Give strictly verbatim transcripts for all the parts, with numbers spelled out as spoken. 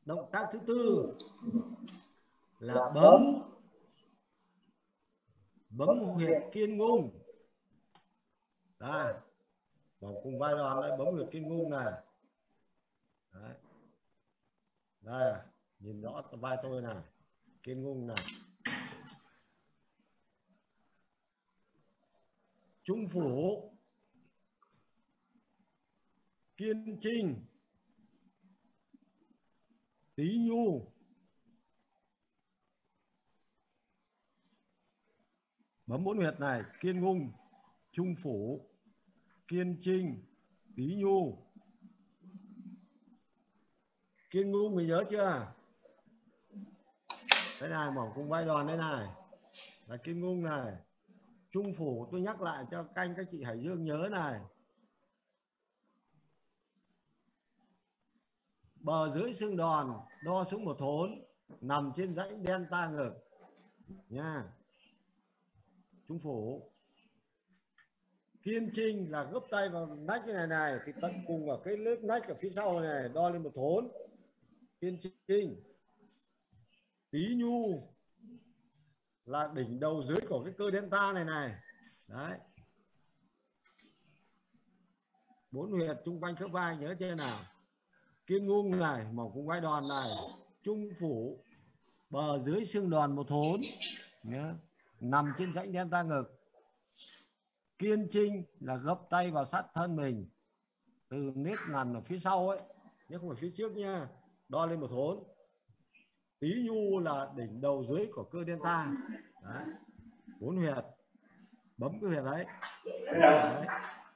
Động tác thứ tư là là bấm bấm bấm huyệt kiên ngung. Đây, vòng cùng vai đòn đây, bấm huyệt kiên ngung này. Đấy. Đây, nhìn rõ vai tôi này, kiên ngung này. Trung phủ, kiên trinh, tí nhu. Bấm bốn huyệt này, kiên ngung, trung phủ, kiên trinh, tí nhu. Kiên ngung mình nhớ chưa? Đây này, mỏng cùng vai đòn đây này, là kiên ngung này. Trung phủ tôi nhắc lại cho các anh các chị Hải Dương nhớ này. Bờ dưới xương đòn đo xuống một thốn, nằm trên dãy delta ngực nha. Trung phủ. Kiên trinh là gấp tay vào nách cái này này, thì tận cùng ở cái lớp nách ở phía sau này, đo lên một thốn. Kiên trinh. Tí nhu là đỉnh đầu dưới của cái cơ delta này này. Đấy. Bốn huyệt chung quanh khớp vai nhớ chưa nào? Kiên ngung này, mỏng cùng vai đòn này, trung phủ, bờ dưới xương đòn một thốn nhớ, nằm trên dãy delta ngực. Kiên trinh là gấp tay vào sát thân mình, từ nếp nằm ở phía sau ấy, nhưng không phải phía trước nha, đo lên một thốn. Tí nhu là đỉnh đầu dưới của cơ delta. Đấy. Bốn huyệt, bấm cái huyệt đấy, huyệt đấy.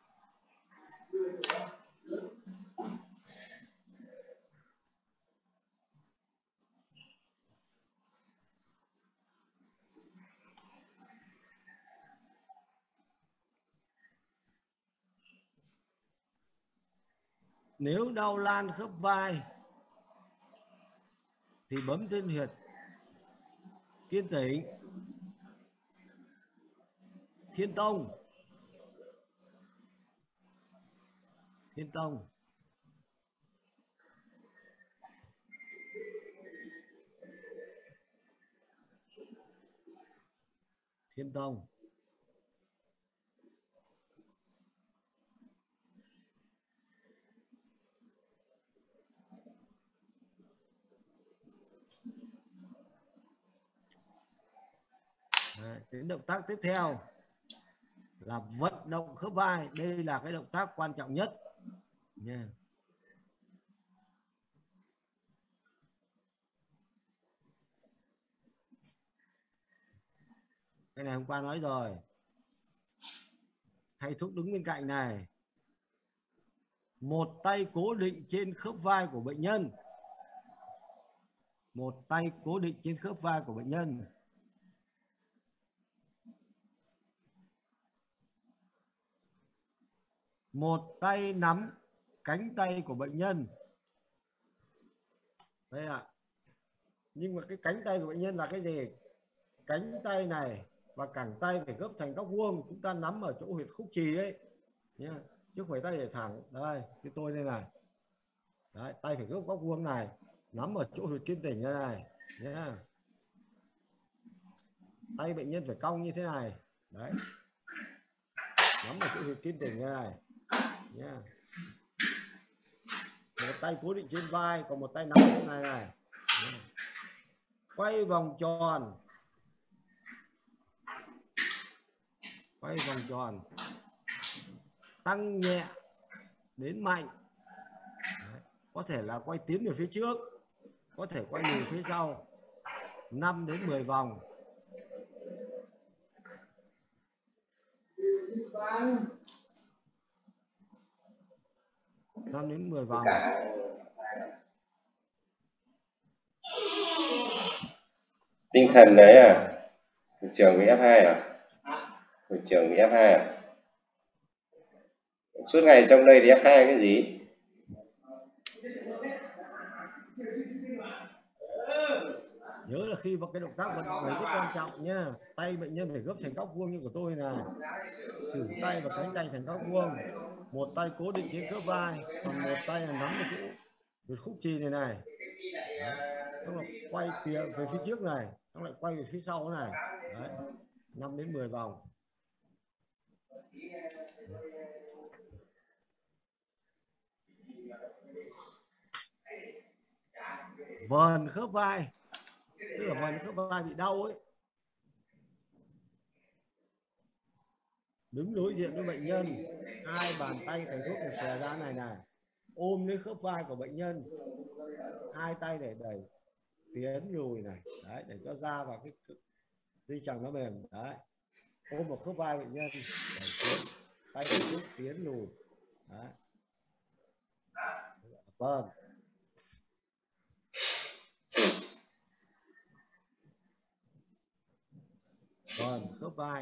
Nếu đau lan khớp vai thì bấm trên huyệt kiên tĩnh, thiên tông, thiên tông, thiên tông. Đấy, cái động tác tiếp theo là vận động khớp vai. Đây là cái động tác quan trọng nhất nha. Cái này hôm qua nói rồi. Thầy thuốc đứng bên cạnh này, một tay cố định trên khớp vai của bệnh nhân, một tay cố định trên khớp vai của bệnh nhân. Một tay nắm cánh tay của bệnh nhân. Đây ạ. À. Nhưng mà cái cánh tay của bệnh nhân là cái gì? Cánh tay này và cẳng tay phải gấp thành góc vuông, chúng ta nắm ở chỗ huyệt khúc chì ấy nhá, chứ không phải tay để thẳng. Đây, cái tôi đây này. Đấy, tay phải gấp góc vuông này, nắm ở chỗ huyệt kiên tĩnh này này nhá. Tay bệnh nhân phải cong như thế này. Đấy. Nắm ở chỗ huyệt kiên tĩnh này này nhá. Một tay cố định trên vai, còn một tay nắm ở chỗ này này. Quay vòng tròn, quay vòng tròn, tăng nhẹ đến mạnh. Đấy. Có thể là quay tiến về phía trước, có thể quay lùi phía sau, năm đến mười vòng. năm đến mười vòng. Tinh thần đấy à? Hội trưởng bị ép hai à? Hội trưởng bị ép hai à? Suốt ngày trong đây thì ép hai cái gì? Nhớ là khi vào cái động tác vận động này rất quan trọng nhá. Tay bệnh nhân phải gấp thành góc vuông như của tôi này. Thử tay và cánh tay thành góc vuông. Một tay cố định trên khớp vai, còn một tay là nắm ở chỗ huyệt khúc chì này này. Xong lại quay phía về phía trước này, xong lại quay về phía sau này. Đấy, năm đến mười vòng. Vờn khớp vai, tức là vờn khớp vai bị đau ấy, đứng đối diện với bệnh nhân, hai bàn tay thầy thuốc để xòe ra này này, ôm lấy khớp vai của bệnh nhân, hai tay để đẩy tiến lùi này, đấy, để cho da vào cái dây chằng nó mềm, đấy, ôm vào khớp vai bệnh nhân, đẩy tiến, tay thầy thuốc tiến lùi, đấy. Vâng. Vâng, khớp vai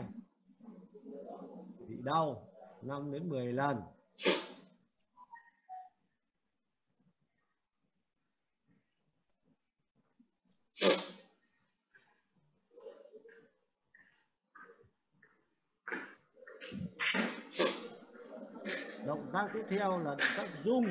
bị đau năm đến mười lần. Động tác tiếp theo là động tác rung.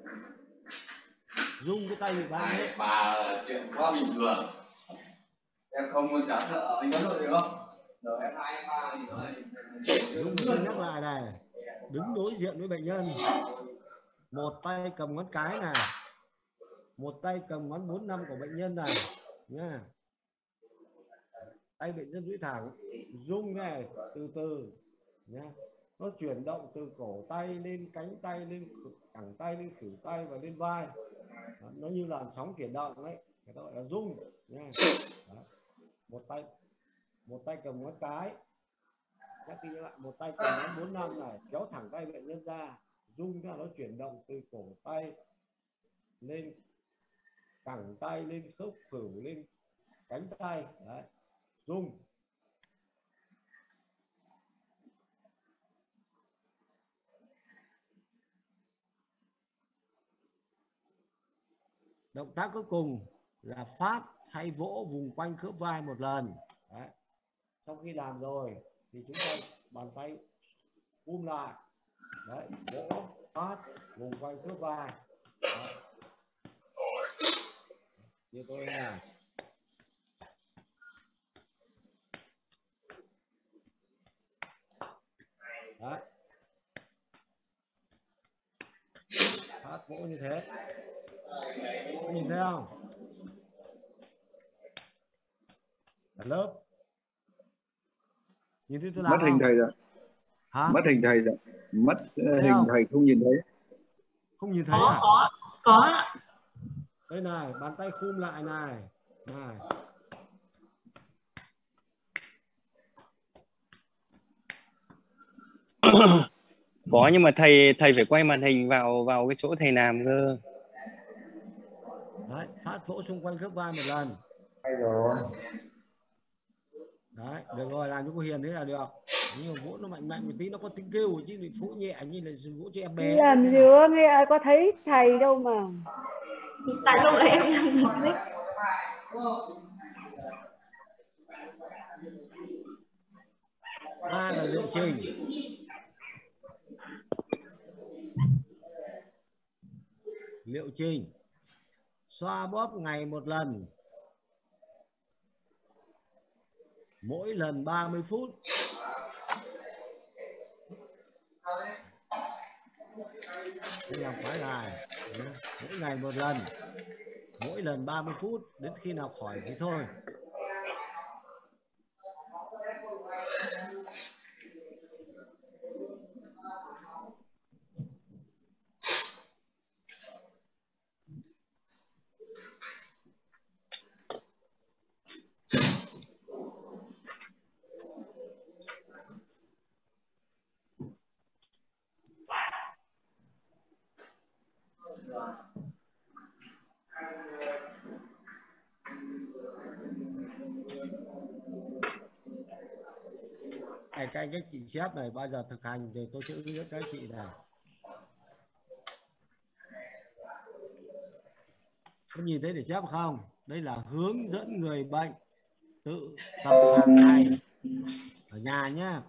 Rung cái tay bị băng ấy. Bà chuyện quá bình thường. Em không chả sợ anh có đội được không? Rồi em hai em ba thì rung tôi nhắc lại này. Đứng đối diện với bệnh nhân. Một tay cầm ngón cái này. Một tay cầm ngón bốn năm của bệnh nhân này nha. Tay bệnh nhân duỗi thẳng, rung này từ từ nhá. Nó chuyển động từ cổ tay lên cánh tay, lên cẳng tay, lên khuỷu tay và lên vai. Đó, nó như làn sóng chuyển động đấy, người ta gọi là rung nha. Đó. Một tay một tay cầm ngón cái, nhắc đi nhắc lại, một tay cầm ngón bốn năm này, kéo thẳng tay bệnh nhân ra, rung ra, nó chuyển động từ cổ tay lên cẳng tay, lên khớp khuỷu, lên cánh tay, đấy, rung. Động tác cuối cùng là phát hay vỗ vùng quanh khớp vai một lần. Đấy. Sau khi làm rồi thì chúng ta bàn tay um lại. Đấy, vỗ, phát vùng quanh khớp vai. Đấy. Như tôi này. Đấy. Phát vỗ như thế. Nhìn thấy không? Ở lớp. Nhìn thấy tôi làm mất hình không? thầy rồi. Hả? Mất hình thầy rồi. Mất thấy hình không? thầy không nhìn thấy. Không nhìn thấy có, à? có có Đây này, bàn tay khum lại này. Này. Có, nhưng mà thầy thầy phải quay màn hình vào vào cái chỗ thầy làm cơ. Đấy, phát vỗ xung quanh khớp vai một lần. Rồi. Đấy, được rồi, làm cho cô Hiền thế là được. Nhưng mà vỗ nó mạnh mạnh một tí, nó có tiếng kêu chứ bị vỗ nhẹ như là vỗ cho em bé. Làm giữa nghe có thấy thầy đâu mà. tại lúc đấy em đang bật mic. Ba là liệu trình. Liệu trình. Xoa bóp ngày một lần. Mỗi lần ba mươi phút. Đây làm quá dài. Mỗi ngày một lần. Mỗi lần ba mươi phút. Đến khi nào khỏi thì thôi. Cái cái cách chị chép này bao giờ thực hành thì tôi sẽ hướng dẫn các chị này. Có nhìn thấy để chép không? Đây là hướng dẫn người bệnh tự tập hàng ngày ở nhà nhé.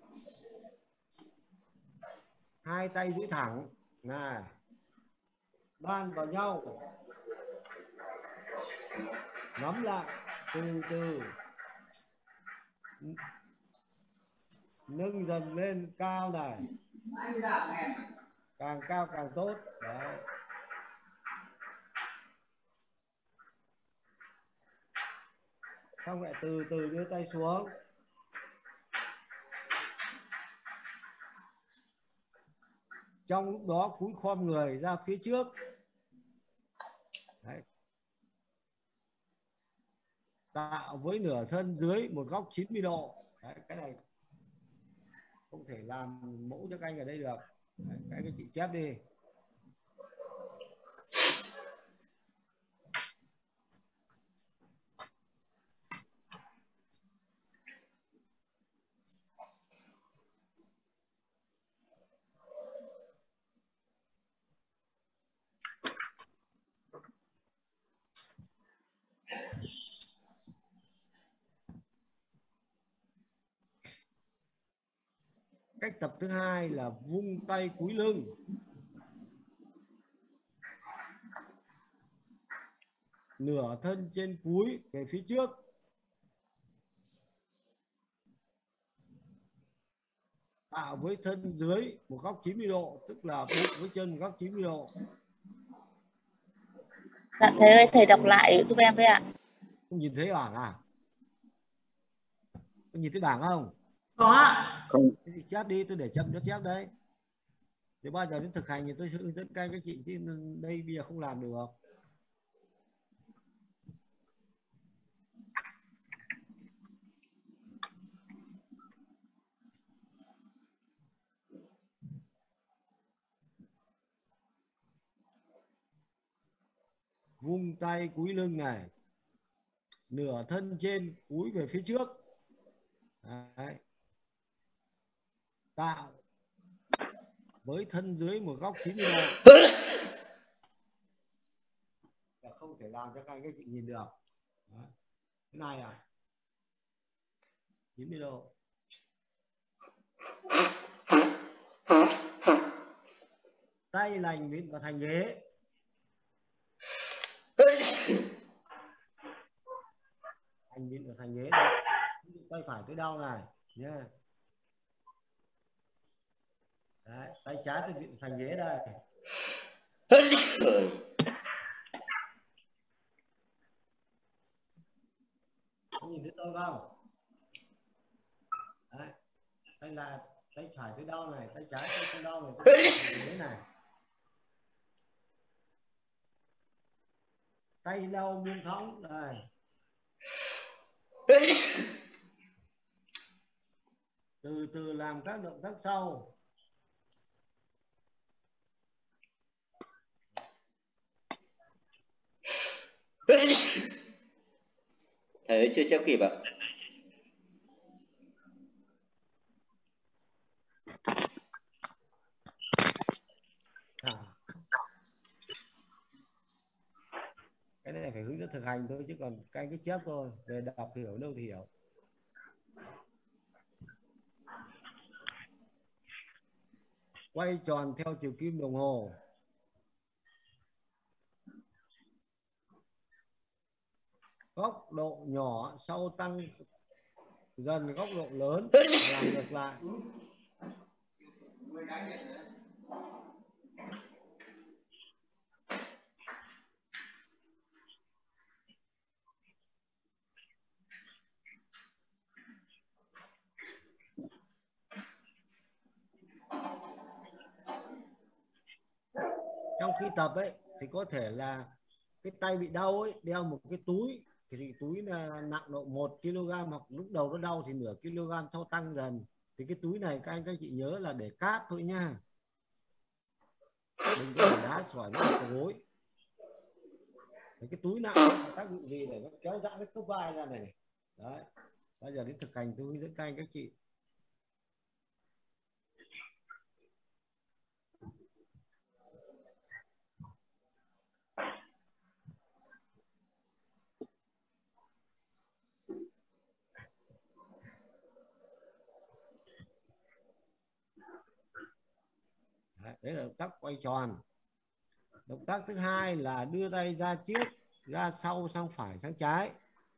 Hai tay duỗi thẳng này, đan vào nhau, nắm lại từ từ, nâng dần lên cao này, càng cao càng tốt. Đấy. Xong lại từ từ đưa tay xuống, trong lúc đó cúi khom người ra phía trước. Đấy. Tạo với nửa thân dưới một góc chín mươi độ. Đấy, cái này không thể làm mẫu cho các anh ở đây được. Đấy, cái cái chị chép đi. Cách tập thứ hai là vung tay cúi lưng. Nửa thân trên cúi về phía trước. Tạo với thân dưới một góc chín mươi độ, tức là bụng với chân một góc chín mươi độ. Dạ thầy ơi, thầy đọc lại giúp em với ạ. Không nhìn thấy bảng à? Không nhìn thấy bảng không? Có ạ. Không. Thế thì chép đi, tôi để chậm cho chép đấy. Thì bao giờ đến thực hành thì tôi sẽ hướng dẫn các các chị, chứ đây bây giờ không làm được. Vung tay cúi lưng này, nửa thân trên cúi về phía trước. Đấy. Tạo với thân dưới một góc chín mươi độ. Không thể làm cho các anh các chị nhìn được. Đấy. Cái này à, chín mươi độ. Tay lành vịn vào thành ghế. Anh vịn vào thành ghế này. Tay phải tới đau này nhé. Đấy, tay trái tôi vịn vào thành ghế đây. Có nhìn thấy tôi không? Đấy. Tay là tay phải tới đau này, tay trái tôi không đau này, tôi ghế này. Tay đau buông thõng đây. Từ từ làm các động tác sau. Thầy ơi, chưa chép kịp ạ. À. Cái này phải hướng dẫn thực hành thôi, chứ còn cái cái chép thôi, về đọc hiểu đâu thì hiểu. Quay tròn theo chiều kim đồng hồ. Góc độ nhỏ sau tăng dần góc độ lớn, làm ngược lại. Trong khi tập ấy thì có thể là cái tay bị đau ấy đeo một cái túi, thì, thì túi là nặng độ một ki lô gam, hoặc lúc đầu nó đau thì nửa kg, sau tăng dần. Thì cái túi này các anh các chị nhớ là để cát thôi nha, đừng có để đá sỏi nó vào gối. Cái túi nặng nó có tác dụng gì để nó kéo giãn cái khớp vai ra này, này. Đấy, bây giờ đến thực hành tôi hướng dẫn các anh các chị. Đấy là tác quay tròn. Động tác thứ hai là đưa tay ra trước, ra sau, sang phải, sang trái.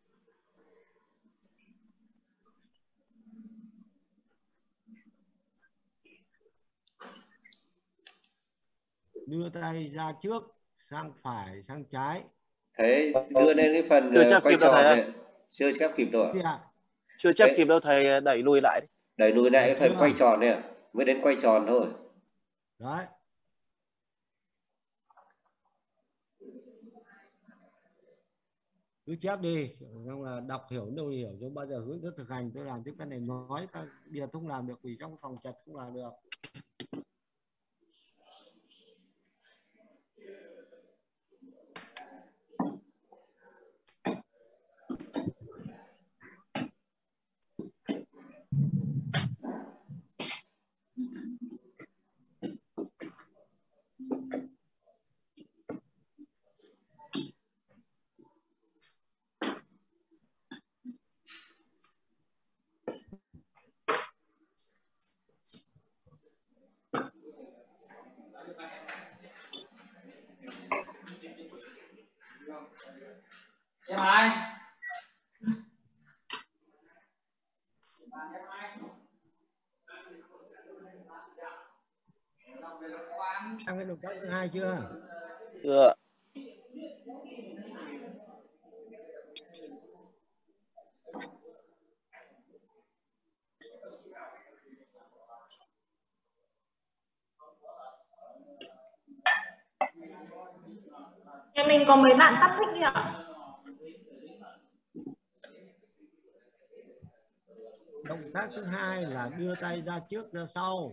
Đưa tay ra trước, sang phải, sang trái. Thế đưa lên cái phần Chưa uh, chép quay kịp đâu tròn thầy này. Chưa chép kịp đâu ạ. Gì ạ? Chưa chép Đấy. kịp đâu thầy, đẩy lùi lại đi. Đẩy lùi lại Được cái phần chưa? quay tròn này ạ. Mới đến quay tròn thôi. Đấy. Cứ chép đi, xong là đọc hiểu đâu hiểu, chứ bao giờ hướng dẫn thực hành tôi làm, chứ cái này nói các Điền không làm được, vì trong phòng chật không làm được. Em hai. Sang cái động tác thứ hai chưa? Chưa. Nhà mình có mấy bạn tắt mic ạ? Động tác thứ hai là đưa tay ra trước, ra sau.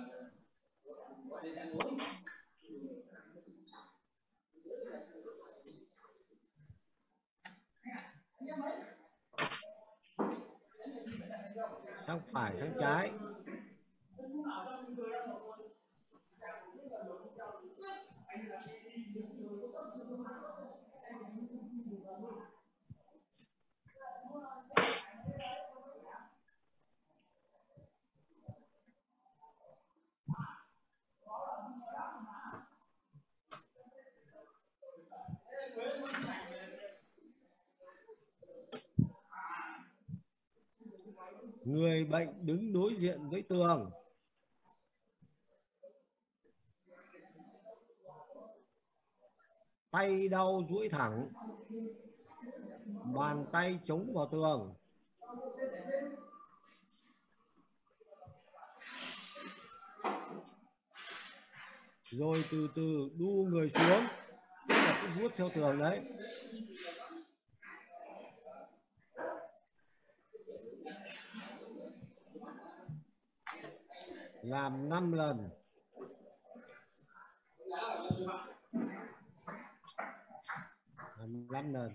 Sang phải, sang trái. Người bệnh đứng đối diện với tường. Tay đau duỗi thẳng. Bàn tay chống vào tường. Rồi từ từ đu người xuống, tức là cứ vuốt theo tường đấy. Làm năm lần. Làm năm lần.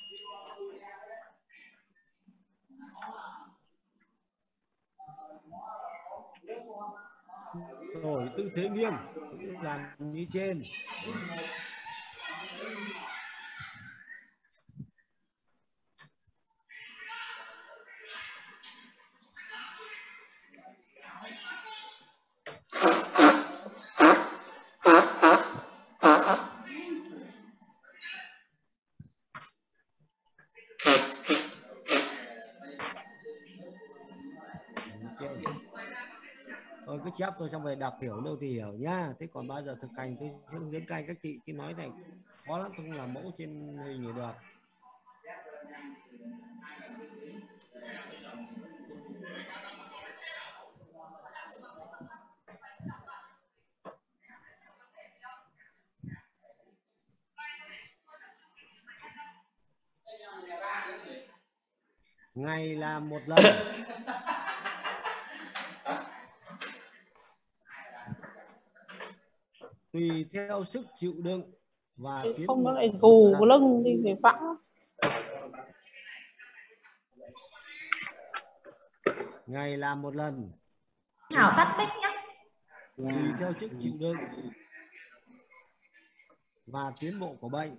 Đổi tư thế nghiêng, làm như trên. Thôi cứ chép tôi xong về đọc hiểu đâu thì hiểu nhá. Thế còn bao giờ thực hành tôi hướng dẫn các anh các chị, chứ nói này khó lắm, tôi không làm mẫu trên hình thì được. Ngày làm một lần. Tùy theo sức chịu đựng và tiến không nó bộ lại của gù chúng ta. lưng đi phải vặn. Ngày làm một lần. Thảo tắt mic nhá. Tùy theo sức chịu đựng và tiến bộ của bệnh.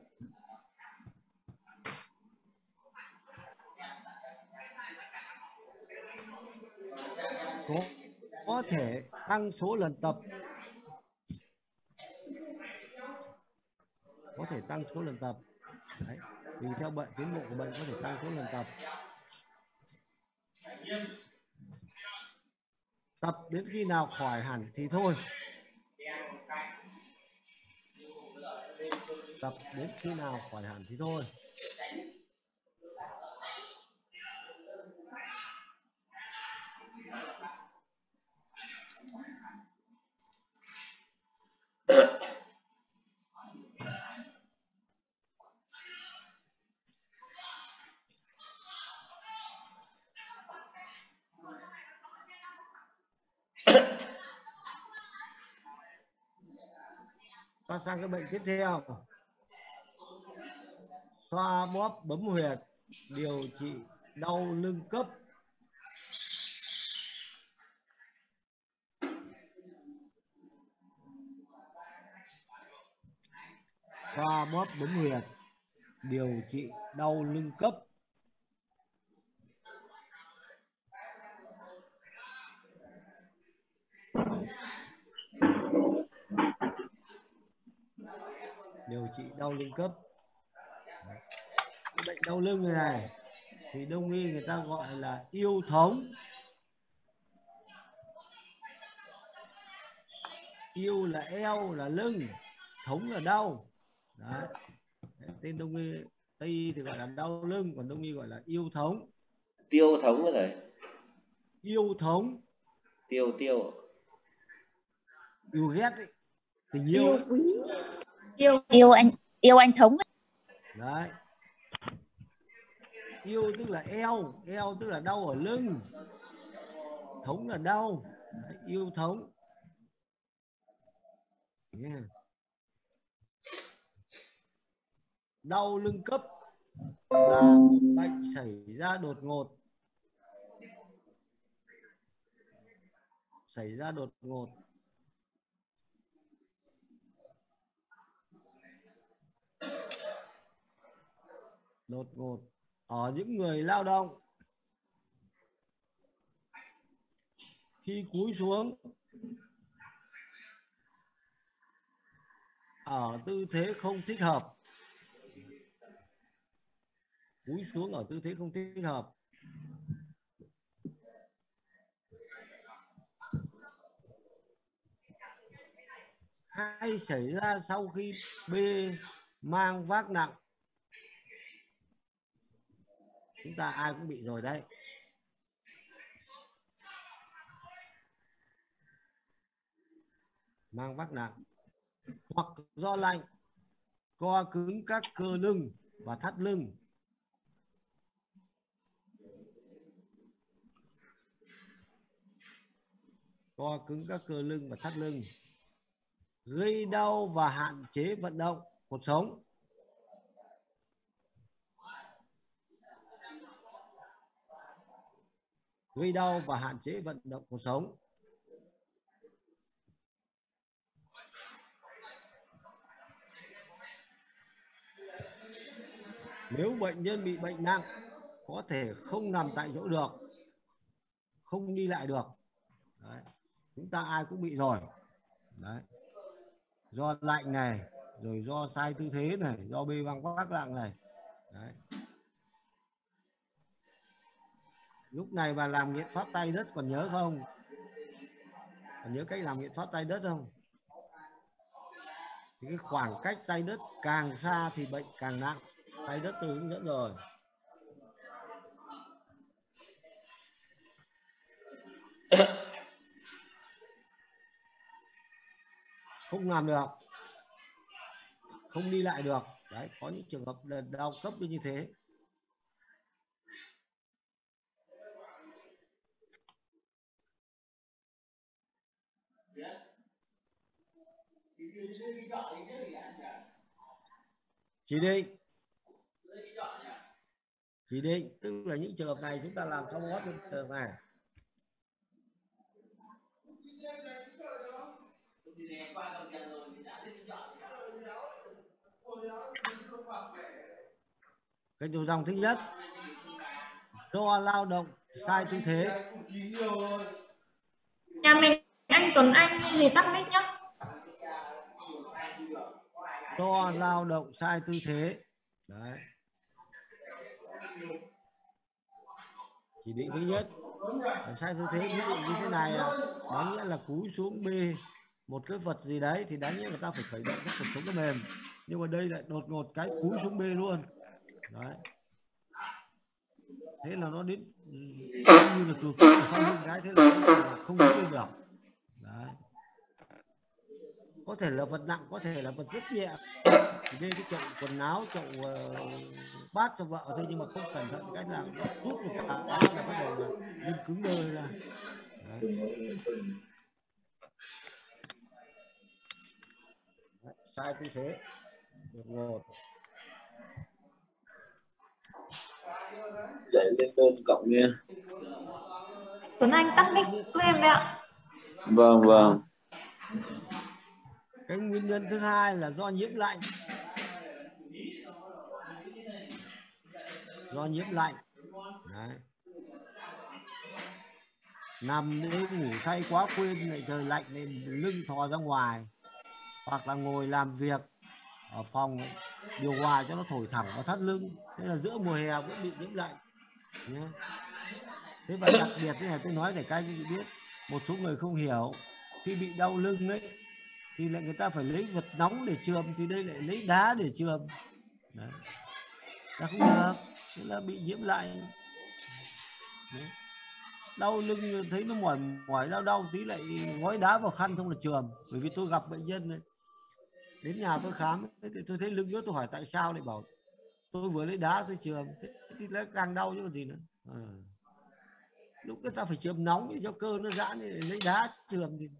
Có, có thể tăng số lần tập có thể tăng số lần tập. Đấy. Tùy theo bệnh, tiến bộ của bệnh có thể tăng số lần tập. Tập đến khi nào khỏi hẳn thì thôi. Tập đến khi nào khỏi hẳn thì thôi. Ta sang cái bệnh tiếp theo. Xoa bóp bấm huyệt điều trị đau lưng cấp. Xoa bóp bấm huyệt điều trị đau lưng cấp. Điều trị đau lưng cấp. Bệnh đau lưng này, này thì đông y người ta gọi là yêu thống. Yêu là eo là lưng, thống là đau. Đấy. Tên đông y Tây y thì gọi là đau lưng, còn đông y gọi là yêu thống. Tiêu thống cái này. Yêu thống. Tiêu tiêu. Yêu ghét ấy. Tình yêu ấy. Yêu yêu anh yêu anh thống ấy. Đấy. Yêu tức là eo, eo tức là đau ở lưng, thống là đau. Đấy, yêu thống. Yeah. Đau lưng cấp là một bệnh xảy ra đột ngột. Xảy ra đột ngột. Đột ngột ở những người lao động. Khi cúi xuống ở tư thế không thích hợp. Cúi xuống ở tư thế không thích hợp. Hay xảy ra sau khi bê mang vác nặng. Chúng ta ai cũng bị rồi đấy. Mang vác nặng. Hoặc do lạnh, co cứng các cơ lưng và thắt lưng. Co cứng các cơ lưng và thắt lưng. Gây đau và hạn chế vận động cột sống. Gây đau và hạn chế vận động cột sống. Nếu bệnh nhân bị bệnh nặng, có thể không nằm tại chỗ được, không đi lại được. Đấy. Chúng ta ai cũng bị rồi. Đấy. Do lạnh này, rồi do sai tư thế này, do bê văng vác nặng này. Đấy. Lúc này bà làm nghiện pháp tay đất còn nhớ không? Còn nhớ cách làm nghiện pháp tay đất không? Thì cái khoảng cách tay đất càng xa thì bệnh càng nặng. Tay đất tôi hướng dẫn rồi. Không làm được, không đi lại được. Đấy, có những trường hợp đau cấp như thế. Chỉ định. Chỉ định tức là những trường hợp này chúng ta làm xong hết trường hợp này. Cái đầu dòng thứ nhất, do lao động sai tư thế. Nhà mình anh Tuấn Anh gì tắt mic nhá. do lao động sai tư thế. Đấy. Chỉ định thứ nhất là sai tư thế, ví dụ như thế này à, đáng nghĩa là cúi xuống bê một cái vật gì đấy thì đáng nghĩa người ta phải khởi động cái cột sống nó mềm, nhưng mà đây lại đột ngột cái cúi xuống bê luôn. Đấy. Thế là nó đến như là tụt sau lưng cái, thế là không đứng lên được. Đấy. Có thể là vật nặng, có thể là vật rất nhẹ, thì đây cái chậu quần áo, chậu uh, bát cho vợ thôi, nhưng mà không cẩn thận cái là rút một cái là bắt đầu là lưng cứng đơ ra. Đấy. Đấy, sai tư thế, đột ngột. Dậy lên đơn cộng nha. Tuấn Anh tắt mic cho em đấy ạ. Vâng vâng. Cái nguyên nhân thứ hai là do nhiễm lạnh. Do nhiễm lạnh. Đấy. Nằm đêm ngủ say quá quên lại trời lạnh nên lưng thò ra ngoài, hoặc là ngồi làm việc ở phòng điều hòa cho nó thổi thẳng vào thắt lưng, thế là giữa mùa hè vẫn bị nhiễm lạnh nhé. Thế và đặc biệt thế này tôi nói để các anh chị biết, một số người không hiểu, khi bị đau lưng ấy thì lại người ta phải lấy vật nóng để chườm, thì đây lại lấy đá để chườm. Đấy. Ta không được, thế là bị nhiễm lạnh. Đấy. Đau lưng thấy nó mỏi mỏi đau đau tí lại gói đá vào khăn không là chườm. Bởi vì tôi gặp bệnh nhân này, đến nhà tôi khám thì tôi thấy lưng nữa, tôi hỏi tại sao, lại bảo tôi vừa lấy đá tôi chườm, thế thì nó càng đau chứ còn gì nữa. À. Lúc người ta phải chườm nóng để cho cơ nó giãn, để lấy đá chườm thì.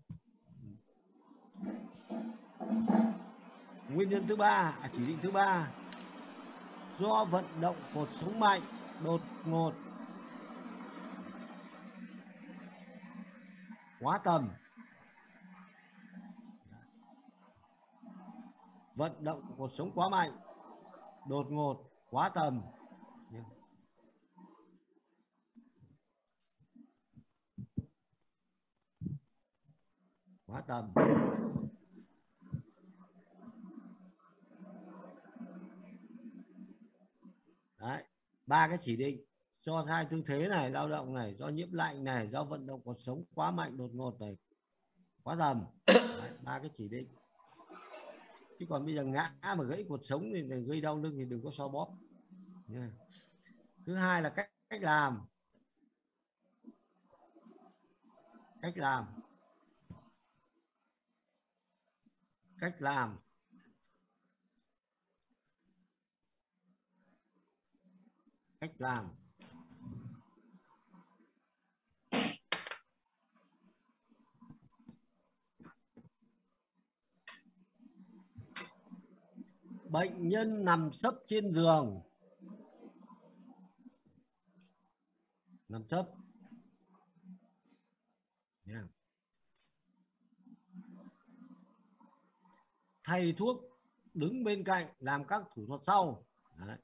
Nguyên nhân thứ ba, à, chỉ định thứ ba, do vận động cột sống mạnh, đột ngột, quá tầm. Vận động cột sống quá mạnh, đột ngột, quá tầm. Quá tầm. Đấy, ba cái chỉ định: do sai tư thế này, lao động này, do nhiễm lạnh này, do vận động cột sống quá mạnh, đột ngột này, quá tầm. Đấy, ba cái chỉ định. Chứ còn bây giờ ngã mà gãy cột sống thì gây đau lưng thì đừng có so bóp. Yeah. Thứ hai là cách cách làm. Cách làm. Cách làm. Cách làm. Bệnh nhân nằm sấp trên giường. Nằm sấp. Yeah. Thầy thuốc đứng bên cạnh làm các thủ thuật sau. Đấy.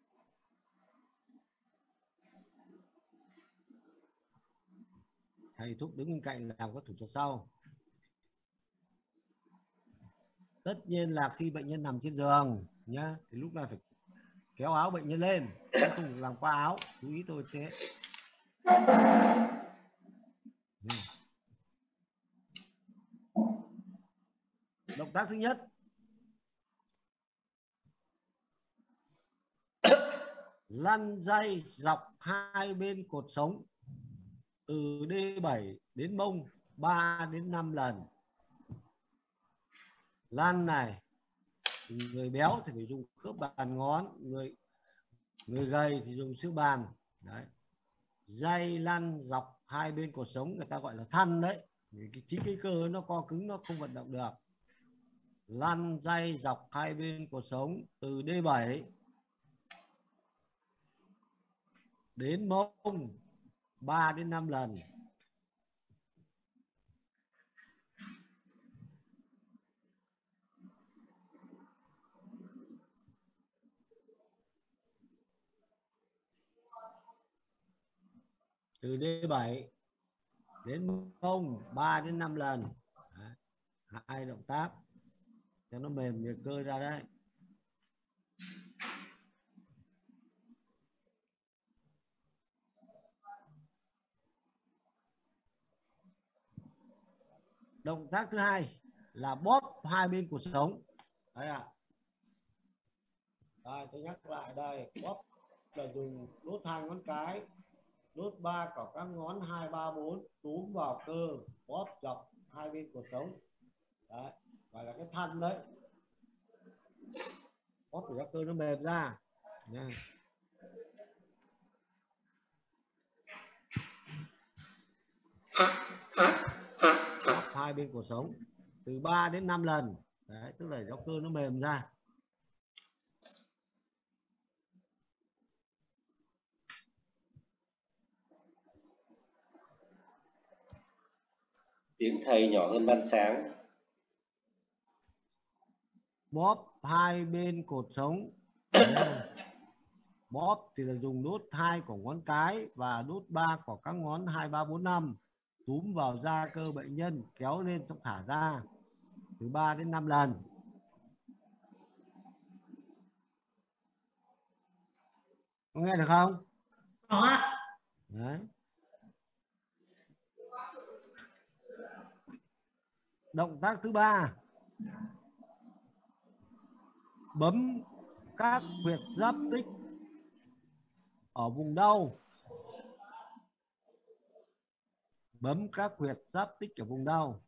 Thầy thuốc đứng bên cạnh làm các thủ thuật sau. Tất nhiên là khi bệnh nhân nằm trên giường nhá, thì lúc này phải kéo áo bệnh nhân lên, không được làm qua áo, chú ý tôi thế. Động tác thứ nhất, lăn dây dọc hai bên cột sống từ đê bảy đến mông ba đến năm lần. Lăn này, người béo thì phải dùng khớp bàn ngón, người người gầy thì dùng xương bàn. Đấy. Dây lăn dọc hai bên cột sống người ta gọi là thăn đấy. Chính cái cơ nó co cứng, nó không vận động được. Lăn dây dọc hai bên cột sống từ đê bảy đến mông ba đến năm lần. Từ đê bảy đến mông ba đến năm lần. Đấy. Hai động tác. cho nó mềm liệt cơ ra đấy. Động tác thứ hai là bóp hai bên cột sống. Đấy ạ. Đây, tôi nhắc lại đây, bóp là dùng đốt hai ngón cái, đốt ba cỏ các ngón hai ba bốn, túm vào cơ, bóp dọc hai bên cột sống. Đấy, gọi là cái thân đấy. Bóp để cho cơ nó mềm ra nha. Bóp hai bên cột sống từ ba đến năm lần. Đấy, tức là cho cơ nó mềm ra. Tiếng thầy nhỏ hơn ban sáng. Bóp hai bên cột sống. Bóp thì là dùng đốt hai của ngón cái và đốt ba của các ngón hai ba bốn năm, túm vào da cơ bệnh nhân, kéo lên xong thả ra từ ba đến năm lần. Có nghe được không? Có ạ. Đấy. Động tác thứ ba, bấm các huyệt giáp tích ở vùng đau. Bấm các huyệt giáp tích ở vùng đau.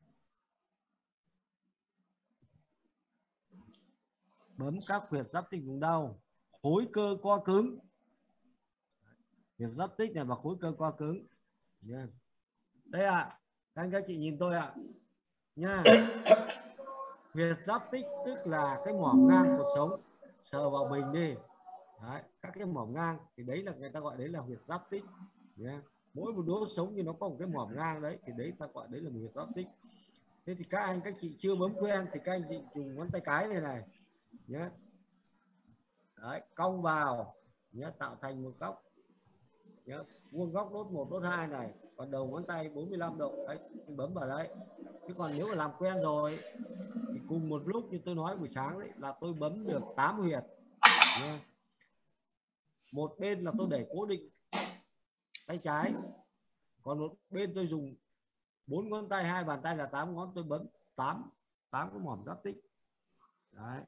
Bấm các huyệt giáp tích vùng đau. Khối cơ co cứng. Huyệt giáp tích này và khối cơ co cứng. Yeah. Đây ạ. À, các anh các chị nhìn tôi ạ. À. Nha. Huyệt giáp tích tức là cái mỏm ngang cột sống. Sờ vào mình đi. Đấy, các cái mỏm ngang thì đấy là người ta gọi đấy là huyệt giáp tích. Yeah. Mỗi một đốt sống thì nó có một cái mỏm ngang đấy, thì đấy ta gọi đấy là một huyệt giáp tích. Thế thì các anh các chị chưa bấm quen thì các anh chị dùng ngón tay cái này này nhé. Đấy, cong vào nhé, tạo thành một góc nhé, vuông góc đốt một đốt hai này, còn đầu ngón tay bốn mươi lăm độ đấy, anh bấm vào đấy. Chứ còn nếu mà làm quen rồi thì cùng một lúc như tôi nói buổi sáng đấy là tôi bấm được tám huyệt nhé. Một bên là tôi để cố định tay trái, còn một bên tôi dùng bốn ngón tay, hai bàn tay là tám ngón, tôi bấm tám tám cái mỏm giáp tích. Đấy.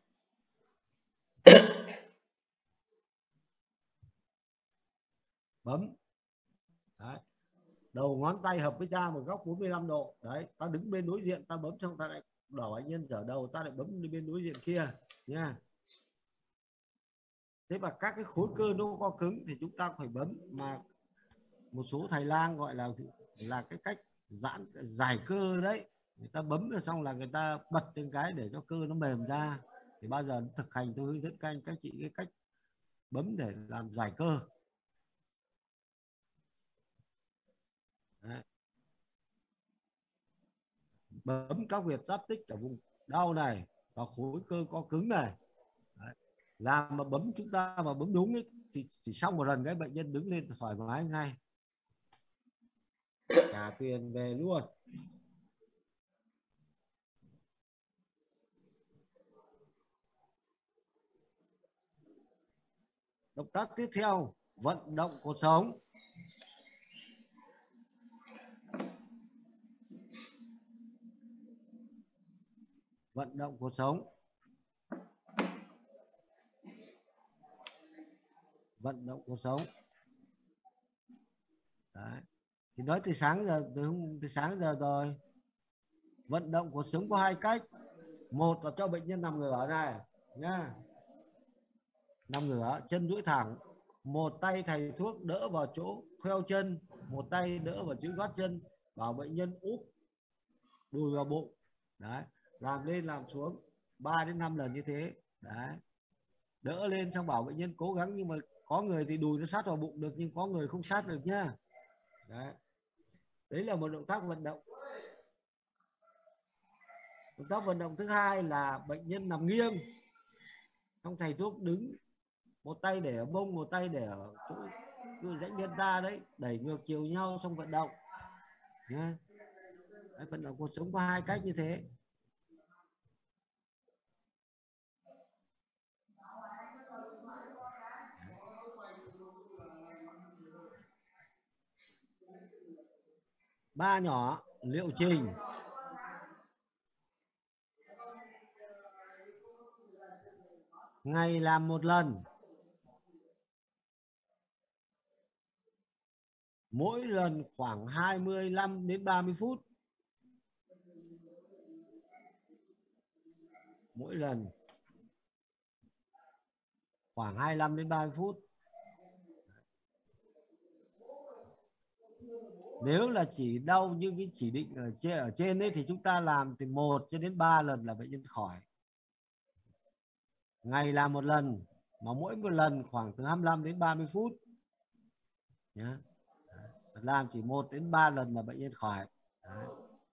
Bấm. Đấy. Đầu ngón tay hợp với da một góc bốn mươi lăm độ. Đấy, ta đứng bên đối diện ta bấm xong ta lại đỏ bệnh nhân dở đầu, ta lại bấm bên đối diện kia nha. Thế và các cái khối cơ nó co cứng thì chúng ta phải bấm, mà một số thầy lang gọi là là cái cách giãn giải cơ đấy. Người ta bấm rồi xong là người ta bật trên cái để cho cơ nó mềm ra. Thì bao giờ thực hành tôi hướng dẫn các anh các chị cái cách bấm để làm giải cơ. Đấy. Bấm các huyệt giáp tích ở vùng đau này và khối cơ co cứng này. Đấy. Làm mà bấm chúng ta mà bấm đúng ấy, thì chỉ sau một lần cái bệnh nhân đứng lên thoải mái ngay, trả tiền về luôn. Động tác tiếp theo, vận động cột sống. Vận động cột sống. Vận động cột sống. Đấy. Thì nói từ sáng giờ, từ, từ sáng giờ rồi. Vận động cột sống có hai cách. Một là cho bệnh nhân nằm ngửa này nhá. Nằm ngửa, chân duỗi thẳng, một tay thầy thuốc đỡ vào chỗ khoeo chân, một tay đỡ vào chữ gót chân, bảo bệnh nhân úp đùi vào bụng. Đấy, làm lên làm xuống ba đến năm lần như thế. Đấy, đỡ lên xong bảo bệnh nhân cố gắng, nhưng mà có người thì đùi nó sát vào bụng được nhưng có người không sát được nhá. Đấy, đấy là một động tác vận động. Động tác vận động thứ hai là bệnh nhân nằm nghiêng, xong thầy thuốc đứng, một tay để ở mông, một tay để ở chỗ cứ rãnh nhân ta đấy, đẩy ngược chiều nhau trong vận động nhá. Đấy, vận động cột sống có hai cách như thế. Ba nhỏ liệu trình. Ngày làm một lần. Mỗi lần khoảng hai mươi lăm đến ba mươi phút. Mỗi lần khoảng hai mươi lăm đến ba mươi phút. Nếu là chỉ đau như cái chỉ định ở trên ở trên ấy thì chúng ta làm từ một cho đến ba lần là bệnh nhân khỏi. Ngày làm một lần, mà mỗi một lần khoảng từ hai mươi lăm đến ba mươi phút nhá. Làm chỉ một đến ba lần là bệnh nhân khỏi. Đấy.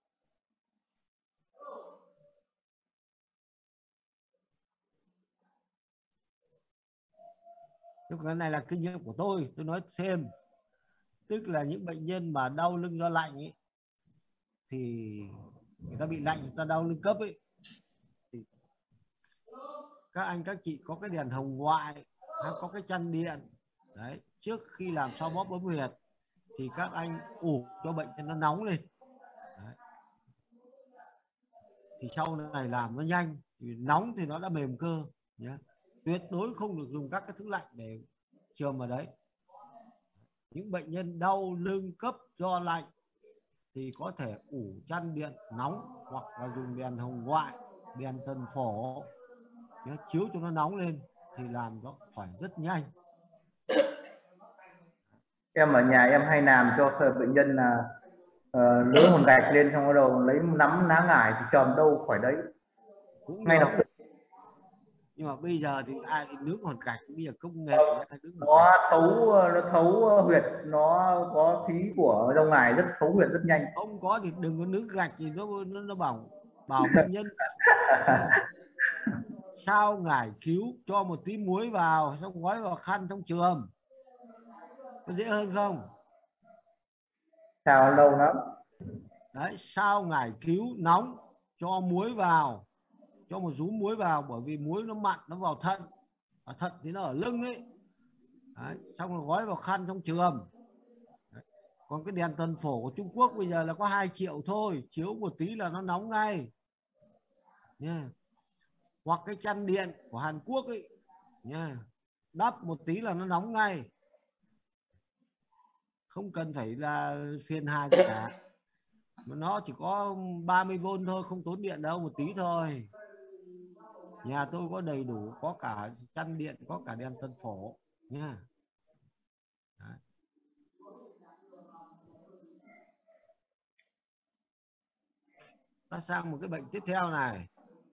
Cái này là kinh nghiệm của tôi, tôi nói thêm. Tức là những bệnh nhân mà đau lưng do lạnh ấy, thì người ta bị lạnh, người ta đau lưng cấp ấy, thì các anh các chị có cái đèn hồng ngoại hay có cái chăn điện đấy, trước khi làm xoa bóp bấm huyệt thì các anh ủ cho bệnh nhân nó nóng lên đấy. Thì sau này làm nó nhanh, thì nóng thì nó đã mềm cơ nhé. Tuyệt đối không được dùng các cái thứ lạnh để chườm vào đấy. Những bệnh nhân đau lưng cấp do lạnh thì có thể ủ chăn điện nóng hoặc là dùng đèn hồng ngoại, đèn tần phổ nhé, chiếu cho nó nóng lên thì làm nó phải rất nhanh. Em ở nhà em hay làm cho bệnh nhân là uh, lưỡi hồn gạch lên, xong bắt đầu lấy nắm lá ngải thì chòm đâu khỏi đấy Cũng ngay lập tức. Nhưng mà bây giờ thì ai nướng hồn gạch, bây giờ công nghệ nó thấu nó thấu huyệt, nó có khí của rau ngải rất thấu huyệt rất nhanh. Không có thì đừng có nướng gạch thì nó nó, nó bảo bảo bệnh nhân sao ngải cứu cho một tí muối vào, xong gói vào khăn trong chườm, có dễ hơn không? Sao lâu lắm. Đấy, sao ngải cứu nóng cho muối vào, cho một rúm muối vào, bởi vì muối nó mặn, nó vào thận, và thận thì nó ở lưng ấy. Đấy, xong rồi gói vào khăn trong chườm. Đấy. Còn cái đèn tần phổ của Trung Quốc bây giờ là có hai triệu thôi, chiếu một tí là nó nóng ngay nha. Hoặc cái chăn điện của Hàn Quốc ấy nha, đắp một tí là nó nóng ngay, không cần phải là phiền hà gì cả. Mà nó chỉ có ba mươi vôn thôi, không tốn điện đâu, một tí thôi. Nhà tôi có đầy đủ, có cả chăn điện, có cả đèn tần phổ nha. Đấy. Ta sang một cái bệnh tiếp theo này.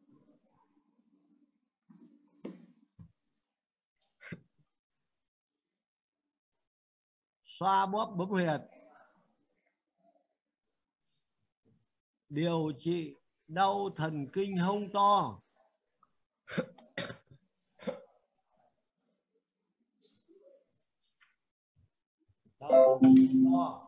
Xoa bóp bấm huyệt điều trị đau thần kinh hông to. Đau thần kinh to.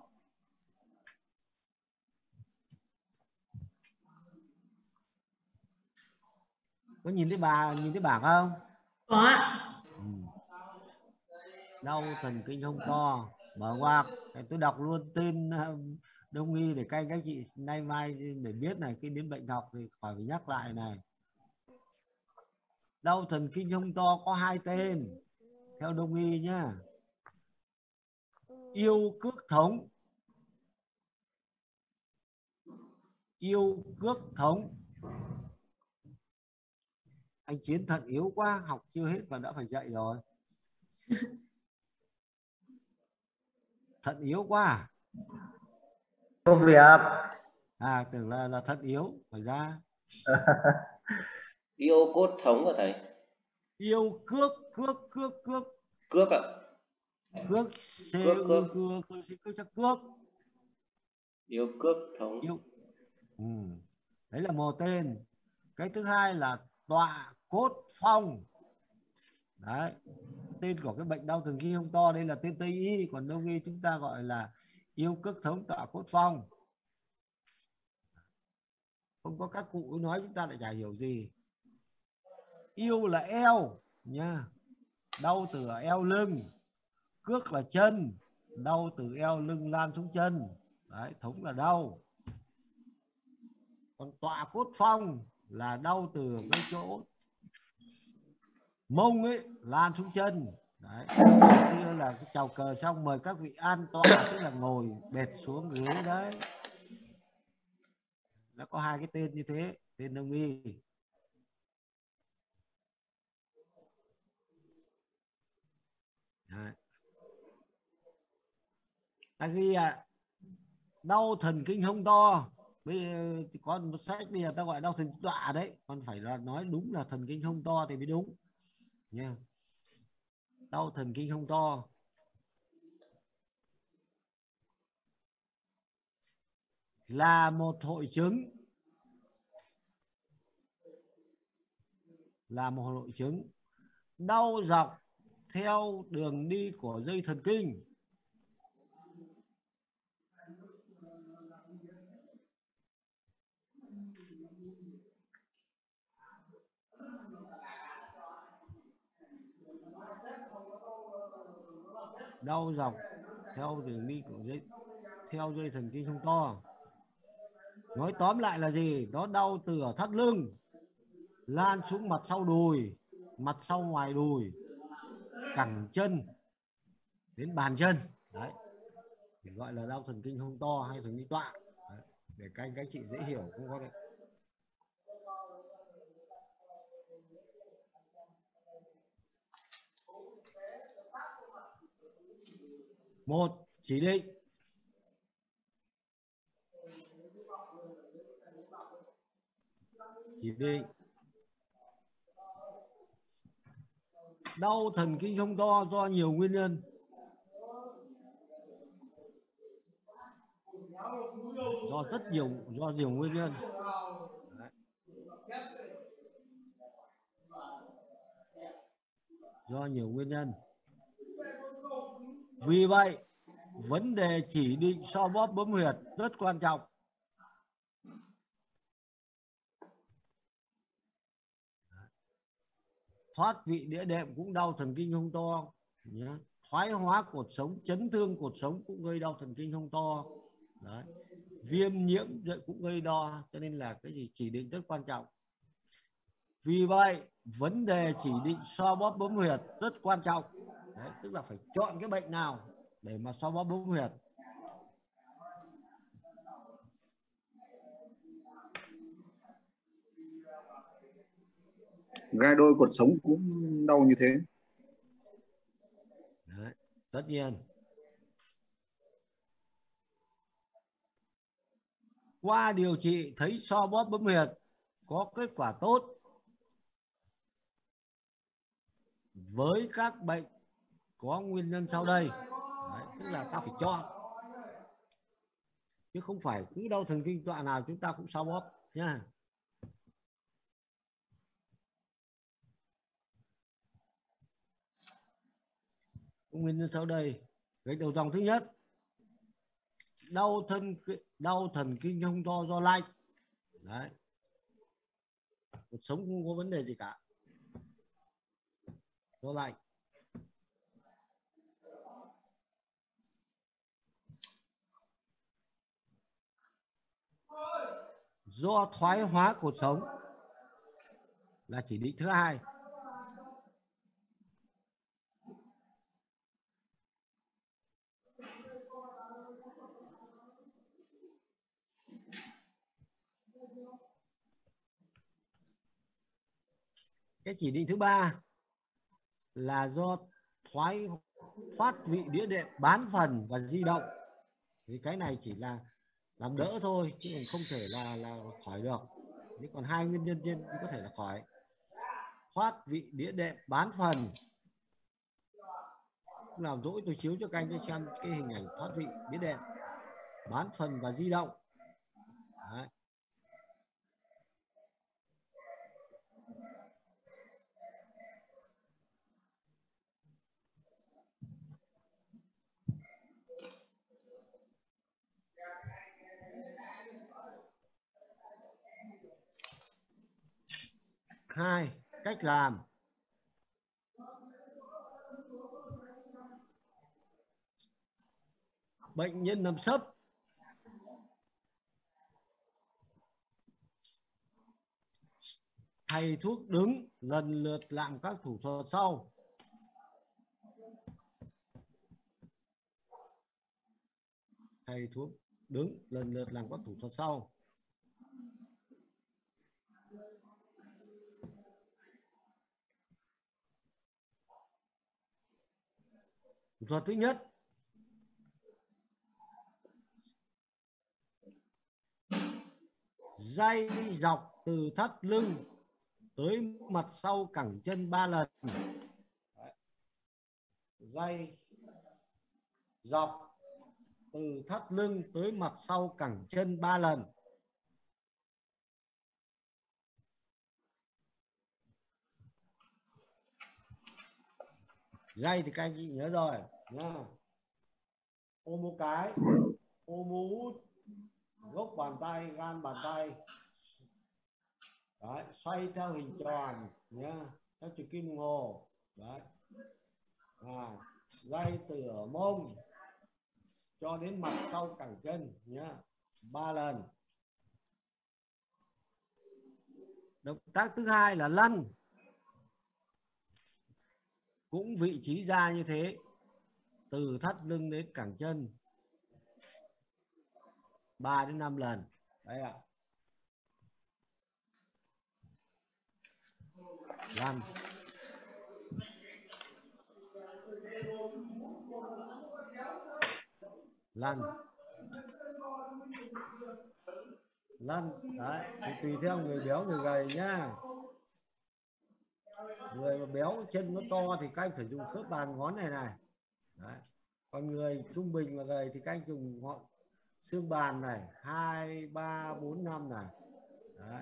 Có nhìn thấy bà nhìn thấy bảng không? Có ạ. Ừ. Đau thần kinh hông to, mở ngoặc, tôi đọc luôn tên đông y để các anh các chị nay mai để biết này, khi đến bệnh học thì khỏi phải nhắc lại này. Đau thần kinh hông to có hai tên theo đông y nhá. Yêu cước thống. Yêu cước thống. Anh Chiến thận yếu quá, học chưa hết và đã phải dạy rồi. Thận yếu quá à? Công việc. À, tưởng là là thận yếu, phải ra. Yêu cốt thống hả thầy? Yêu cước, cước, cước, cước. Cước ạ. Cước, Cước, cước. cước, cước, cước. Yêu cước thống. Yêu. Ừ. Đấy là một tên. Cái thứ hai là tọa cốt phong. Đấy. Tên của cái bệnh đau thần kinh hông to đây là tên Tây y, còn đông y chúng ta gọi là yêu cước thống tọa cốt phong. Không có các cụ nói chúng ta lại chả hiểu gì. Yêu là eo nha, đau từ eo lưng. Cước là chân, đau từ eo lưng lan xuống chân. Đấy, thống là đau. Còn tọa cốt phong là đau từ cái chỗ mông ấy lan xuống chân. Đấy, ngày xưa là cái chào cờ xong mời các vị an tọa, tức là ngồi bệt xuống ghế đấy. Nó có hai cái tên như thế, tên đông y. Đấy. Ta ghi à, đau thần kinh hông to. Bây giờ có một sách bây giờ ta gọi đau thần tọa đấy, còn phải là nói đúng là thần kinh hông to thì mới đúng nha. Đau thần kinh hông to là một hội chứng, là một hội chứng đau dọc theo đường đi của dây thần kinh. Đau dọc theo đường đi của dây, theo dây thần kinh hông to. Nói tóm lại là gì? Nó đau từ ở thắt lưng lan xuống mặt sau đùi, mặt sau ngoài đùi, cẳng chân đến bàn chân. Đấy, thì gọi là đau thần kinh hông to hay thần kinh tọa. Đấy, để các anh các chị dễ hiểu cũng có đấy. Một, chỉ định. Chỉ định đau thần kinh hông to do nhiều nguyên nhân. Do rất nhiều, do nhiều nguyên nhân. Đấy. Do nhiều nguyên nhân. Vì vậy, vấn đề chỉ định so bóp bấm huyệt rất quan trọng. Thoát vị đĩa đệm cũng đau thần kinh hông to nhé. Thoái hóa cột sống, chấn thương cột sống cũng gây đau thần kinh hông to. Đấy. Viêm nhiễm cũng gây đau, cho nên là cái gì chỉ định rất quan trọng. Vì vậy vấn đề chỉ định so bóp bấm huyệt rất quan trọng. Đấy, tức là phải chọn cái bệnh nào để mà so bóp bấm huyệt. Gai đôi cột sống cũng đau như thế. Đấy, tất nhiên. Qua điều trị thấy so bóp bấm huyệt có kết quả tốt với các bệnh có nguyên nhân sau đây. Đấy, tức là ta phải chọn, chứ không phải cứ đau thần kinh tọa nào chúng ta cũng so bóp nha. Nguyên nhân sau đây. Cái đầu dòng thứ nhất, đau thân đau thần kinh hông to do lạnh. Đấy, cuộc sống không có vấn đề gì cả, do lạnh. Do thoái hóa cột sống là chỉ định thứ hai. Cái chỉ định thứ ba là do thoái thoát vị đĩa đệm bán phần và di động. Thì cái này chỉ là làm đỡ thôi, chứ còn không thể là là khỏi được. Nhưng còn hai nguyên nhân trên có thể là khỏi. Thoát vị đĩa đệm bán phần. Làm dỗi tôi chiếu cho các anh xem cái hình ảnh thoát vị đĩa đệm bán phần và di động. Đấy. Hai, cách làm. Bệnh nhân nằm sấp thầy thuốc đứng lần lượt làm các thủ thuật sau. Thầy thuốc đứng lần lượt làm các thủ thuật sau. Thủ thuật thứ nhất, day dọc từ thắt lưng tới mặt sau cẳng chân ba lần. Day dọc từ thắt lưng tới mặt sau cẳng chân ba lần. Day thì các anh chị nhớ rồi nhá. Ôm một cái, ôm một út, gốc bàn tay, gan bàn tay. Đấy, xoay theo hình tròn nhá, theo chiều kim đồng hồ. Đấy. À, day từ ở mông cho đến mặt sau cẳng chân nhá, ba lần. Động tác thứ hai là lăn, cũng vị trí da như thế, từ thắt lưng đến cẳng chân ba đến năm lần. Đấy ạ. Lăn. Lăn. Lăn. Đấy, thì tùy theo người béo người gầy nhá. Người mà béo chân nó to thì các anh phải dùng khớp bàn ngón này này. Đấy. Còn người trung bình và gầy thì các anh dùng ngón xương bàn này, hai, ba, bốn, năm này. Đấy.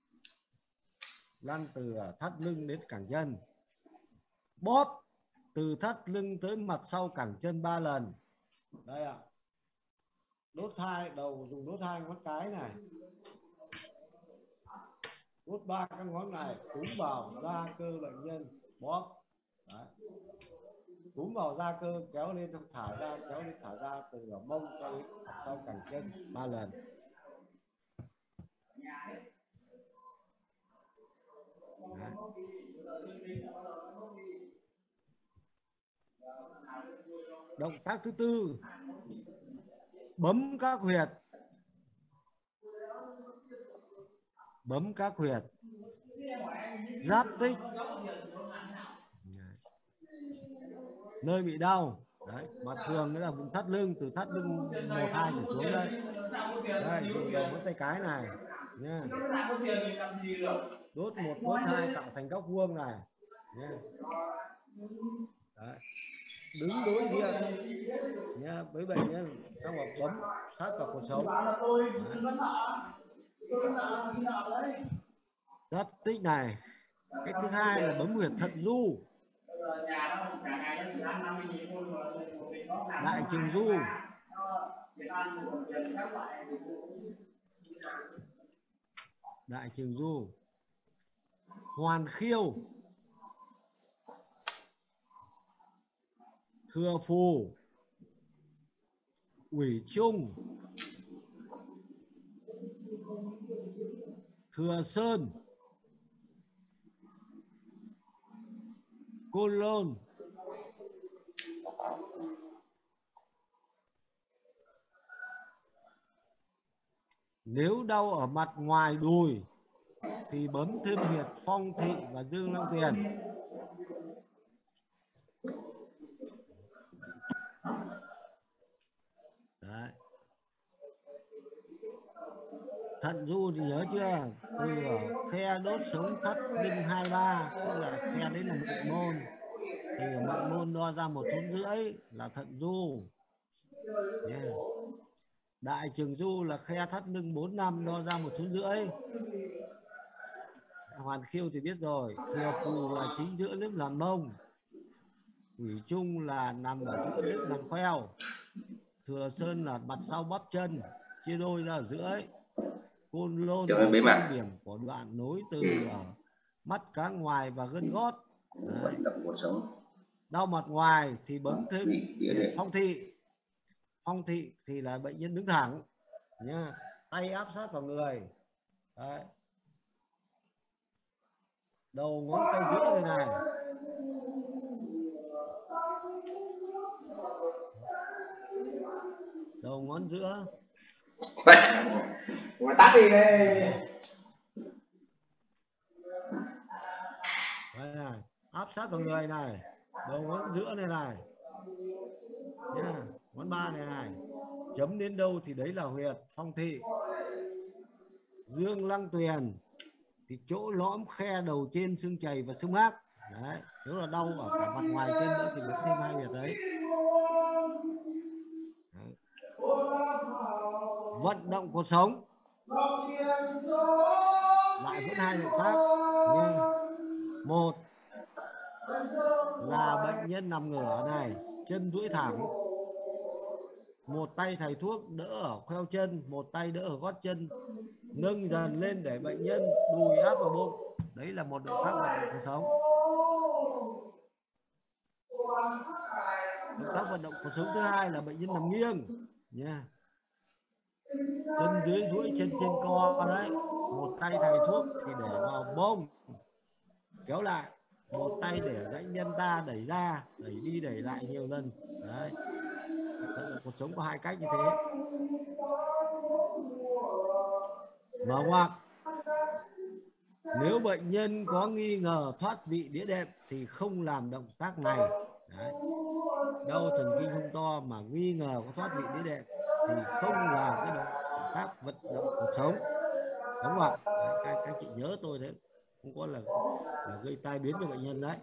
Lăn từ thắt lưng đến cẳng chân. Bóp từ thắt lưng tới mặt sau cẳng chân ba lần. Đây ạ. Đốt hai đầu, dùng đốt hai ngón cái này. Đốt ba cái ngón này, túm vào da cơ bệnh nhân, bóp. Đấy. Túm vào da cơ, kéo lên xong thả ra, kéo lên thả ra, từ ở mông cho đến sau cẳng chân ba lần. Đấy. Động tác thứ tư, bấm các huyệt. Bấm các huyệt giáp tích, nơi bị đau. Đấy, mà thường nó là vùng thắt lưng, từ thắt lưng một hai trở xuống đây. Đây, dùng đầu ngón tay cái này nha. Đốt một, đốt hai tạo thành góc vuông này nha. Đấy. Đứng đối diện nha với bệnh nhân, xong rồi bấm sát vào cột sống. Giáp tích này. Cách thứ hai là bấm huyệt thận du, đại trường du, đại trường du, hoàn khiêu, thừa phù, ủy trung, thừa sơn, côn lôn. Nếu đau ở mặt ngoài đùi thì bấm thêm huyệt phong thị và dương long tiền. Đấy. Thận du thì nhớ chưa? Từ ở khe đốt sống thắt lưng hai ba, tức là khe đấy là mệnh môn. Từ ở mệnh môn đo ra một thốn rưỡi là thận du. Yeah. Đại trường du là khe thắt lưng bốn năm đo ra một thốn rưỡi. Hoàn khiêu thì biết rồi. Thừa phù là chính giữa nếp làn mông. Ủy trung là nằm ở giữa nếp làn khoeo. Thừa sơn là mặt sau bắp chân, chia đôi ra ở giữa. Côn lôn là trung điểm của đoạn nối từ ở mắt cá ngoài và gân gót. Đấy. Đau mặt ngoài thì bấm thêm phong thị. Phong thị thì là bệnh nhân đứng thẳng nha, tay áp sát vào người. Đấy. đầu ngón tay giữa này này, đầu ngón giữa. Vậy ngồi tắt đi đây. Đây này, áp sát vào người này, đầu ngón giữa này này nha, ngón ba này này, chấm đến đâu thì đấy là huyệt phong thị. Dương lăng tuyền thì chỗ lõm khe đầu trên xương chày và xương mác. Đấy, nếu là đau ở cả mặt ngoài chân nữa thì vẫn thêm hai huyệt đấy. Đấy. Vận động cột sống lại vẫn hai động tác nha. Một là bệnh nhân nằm ngửa này, chân duỗi thẳng, một tay thầy thuốc đỡ ở khoeo chân, một tay đỡ ở gót chân, nâng dần lên để bệnh nhân đùi áp vào bụng. Đấy là một động tác vận động cột sống. Động tác vận động cột sống thứ hai là bệnh nhân nằm nghiêng nha, chân dưới duỗi, chân trên co đấy, một tay thầy thuốc thì để vào bông kéo lại, một tay để bệnh nhân ta đẩy ra, đẩy đi đẩy lại nhiều lần. Đấy, vận động cột sống có hai cách như thế. Mở ngoặc, nếu bệnh nhân có nghi ngờ thoát vị đĩa đệm thì không làm động tác này. Đấy. Đau thần kinh hông to mà nghi ngờ có thoát vị đĩa đệm thì không làm cái động tác vận động cột sống. Đúng không ạ? Các, các chị nhớ tôi đấy, không có là, là gây tai biến cho bệnh nhân đấy.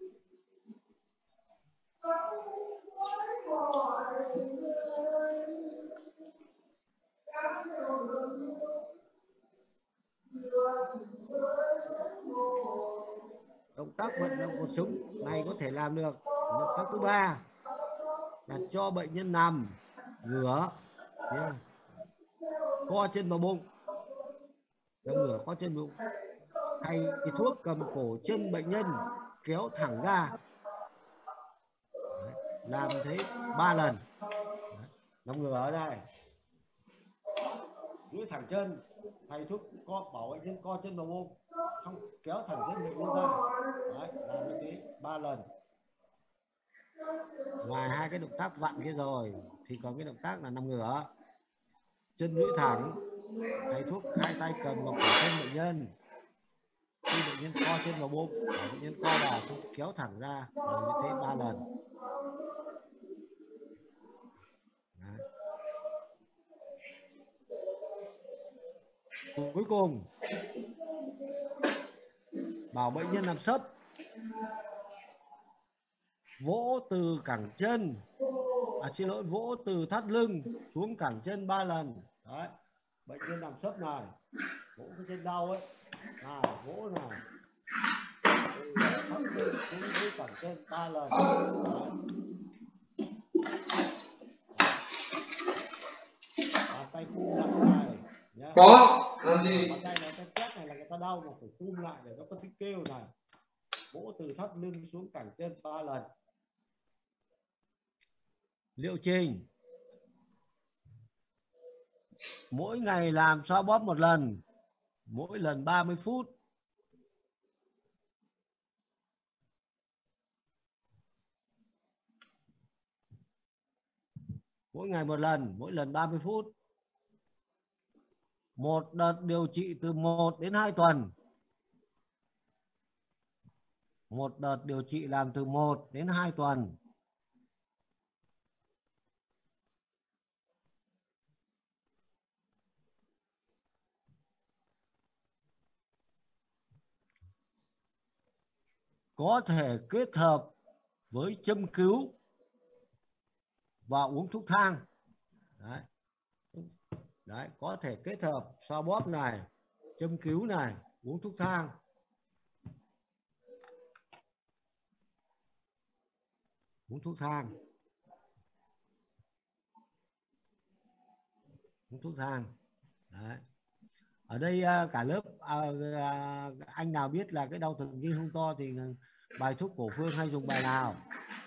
Động tác vận động cột sống này có thể làm được. Động tác thứ ba là cho bệnh nhân nằm ngửa, yeah, co chân vào bụng, nằm ngửa co chân vào bụng. Thầy thuốc cầm cổ chân bệnh nhân kéo thẳng ra. Đấy, làm thế ba lần. Đấy, nằm ngửa ở đây, duỗi thẳng chân, thầy thuốc co bảo bệnh nhân co chân vào bụng, không kéo thẳng chân bệnh nhân ra. Đấy, làm như thế ba lần. Ngoài hai cái động tác vặn kia rồi thì còn cái động tác là nằm ngửa, chân duỗi thẳng, thầy thuốc hai tay cầm vào cổ chân bệnh nhân, khi bệnh nhân co chân vào bụng, bệnh nhân co vào thuốc kéo thẳng ra, làm như thế ba lần. Đấy. Cuối cùng bảo bệnh nhân nằm sấp, vỗ từ cẳng chân, à xin lỗi, vỗ từ thắt lưng xuống cẳng chân ba lần. Đấy, bệnh nhân nằm sấp này, vỗ cái chân đau ấy, này vỗ này, từ thắt lưng xuống dưới cẳng chân ba lần. Đấy. Bàn tay khu lại này nhá. Có làm gì? Bàn tay này tay quét này là người ta đau mà phải phun lại để nó có tiếng kêu này. Vỗ từ thắt lưng xuống cẳng chân ba lần. Liệu trình: mỗi ngày làm xoa bóp một lần, mỗi lần ba mươi phút. Mỗi ngày một lần, mỗi lần ba mươi phút. Một đợt điều trị từ một đến hai tuần. Một đợt điều trị làm từ một đến hai tuần. Có thể kết hợp với châm cứu và uống thuốc thang. Đấy. Đấy, có thể kết hợp xoa bóp này, châm cứu này, uống thuốc thang. Uống thuốc thang. Uống thuốc thang. Đấy. Ở đây cả lớp à, à, anh nào biết là cái đau thần kinh hông to thì bài thuốc cổ phương hay dùng bài nào?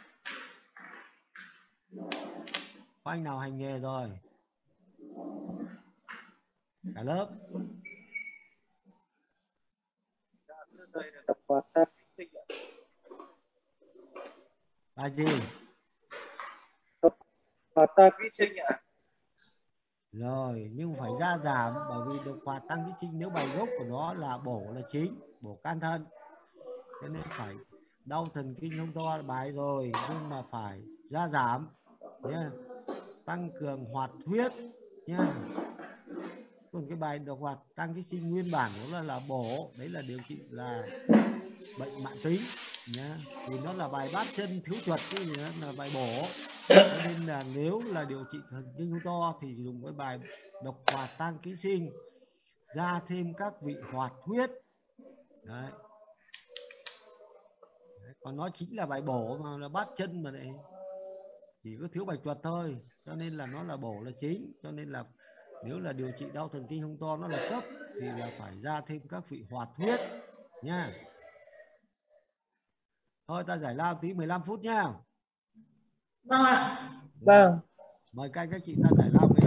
Có anh nào hành nghề rồi? Cả lớp. Độc hoạt tăng ký sinh ạ. Bài gì? Độc hoạt tăng ký sinh ạ. Rồi, nhưng phải ra giảm, bởi vì độc hoạt tăng ký sinh nếu bài gốc của nó là bổ là chính, bổ can thân, cho nên phải đau thần kinh hông to là bài rồi, nhưng mà phải ra giảm nhá, tăng cường hoạt huyết nhá. Còn cái bài độc hoạt tăng ký sinh nguyên bản của nó là, là bổ, đấy là điều trị là bệnh mãn tính nhá, thì nó là bài bát chân thiếu chuột chứ nó là bài bổ, cho nên là nếu là điều trị thần kinh hông to thì dùng cái bài độc hoạt tăng ký sinh, ra thêm các vị hoạt huyết đấy. Đấy, còn nó chính là bài bổ mà là bát chân mà này, chỉ có thiếu bài chuột thôi, cho nên là nó là bổ là chính, cho nên là nếu là điều trị đau thần kinh hông to nó là cấp thì là phải ra thêm các vị hoạt huyết nha. Thôi ta giải lao tí mười lăm phút nha. Vâng ạ. Vâng. Mời các anh các chị ta giải lao.